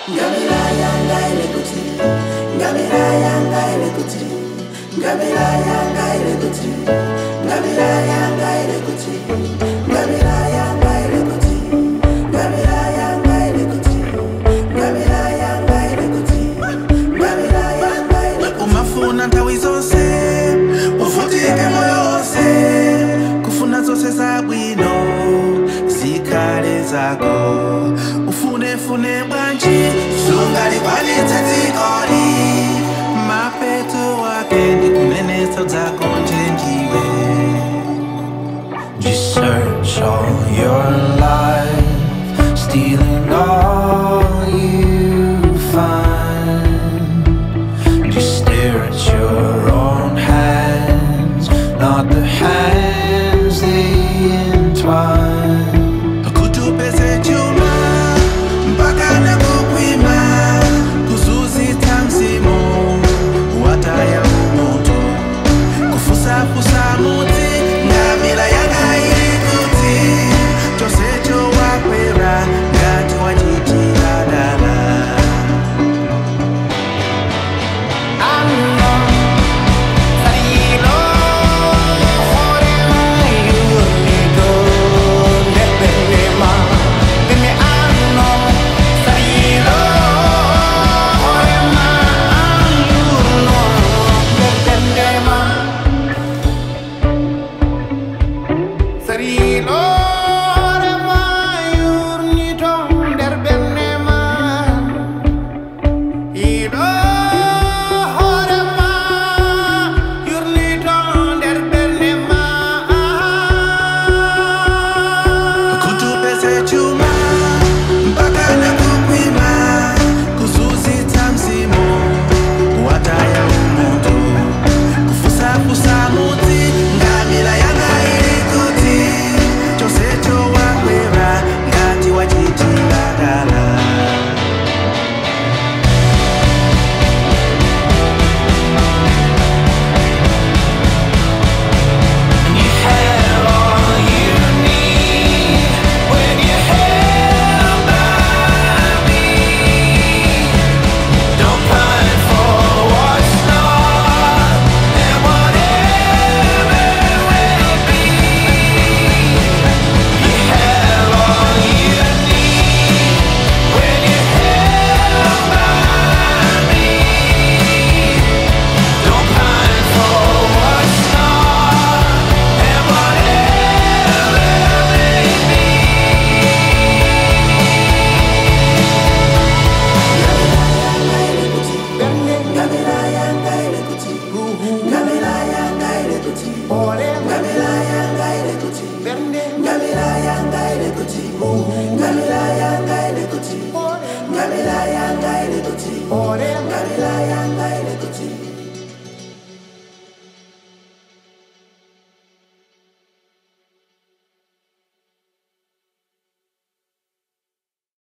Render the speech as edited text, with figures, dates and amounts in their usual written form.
Ngamira yanga ile kuti, ngamira yanga ile kuti, ngamira yanga ile kuti, ngamira yanga ile kuti, ngamira yanga ile kuti, ngamira yanga ile kuti, ngamira yanga ile kuti, ngamira yanga ile kuti. Umafuna nthawi zonse, uvutike moyo wonse, kufuna zonse zabwino zikhale zako. Ufune bwanji sungali kwalitse dzikoli, mapeto wake ndikunenesa dzako njenjiwe. You search all your life, stealing all you find. You stare at your own hands, not the hands they entwine. Kutupese chuma mpaka na kukwima, kuzuzita mzimu wataya moto, kufusafusa muti ngamira yanga ili kuti, chosecho wakwera ngati wachitira dala. Ngamira yanga ile kuti, ngamira yanga ile kuti.